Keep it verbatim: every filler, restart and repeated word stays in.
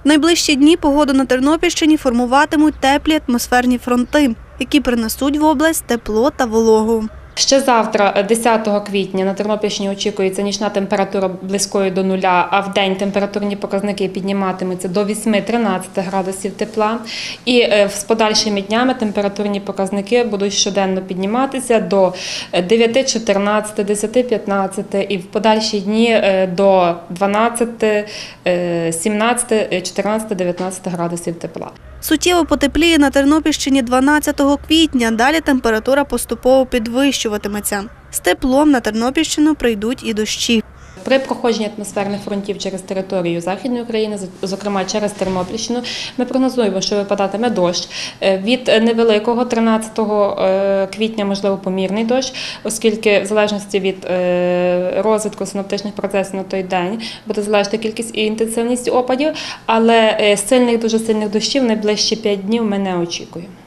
В найближчі дні погоду на Тернопільщині формуватимуть теплі атмосферні фронти, які принесуть в область тепло та вологу. Ще завтра, десятого квітня, на Тернопільщині очікується нічна температура близькою до нуля, а в день температурні показники підніматимуться до вісьми-тринадцяти градусів тепла. І з подальшими днями температурні показники будуть щоденно підніматися до дев'яти-чотирнадцяти, десяти-п'ятнадцяти і в подальші дні до дванадцяти, сімнадцяти, чотирнадцяти, дев'ятнадцяти градусів тепла. Суттєво потепліє на Тернопільщині дванадцятого квітня, далі температура поступово підвищуватиметься. З теплом на Тернопільщину прийдуть і дощі. При проходженні атмосферних фронтів через територію Західної України, зокрема через Тернопільщину, ми прогнозуємо, що випадатиме дощ. Від невеликого тринадцятого квітня, можливо, помірний дощ, оскільки в залежності від розвитку синоптичних процесів на той день буде залежати кількість і інтенсивність опадів, але сильних, дуже сильних дощів в найближчі п'ять днів ми не очікуємо.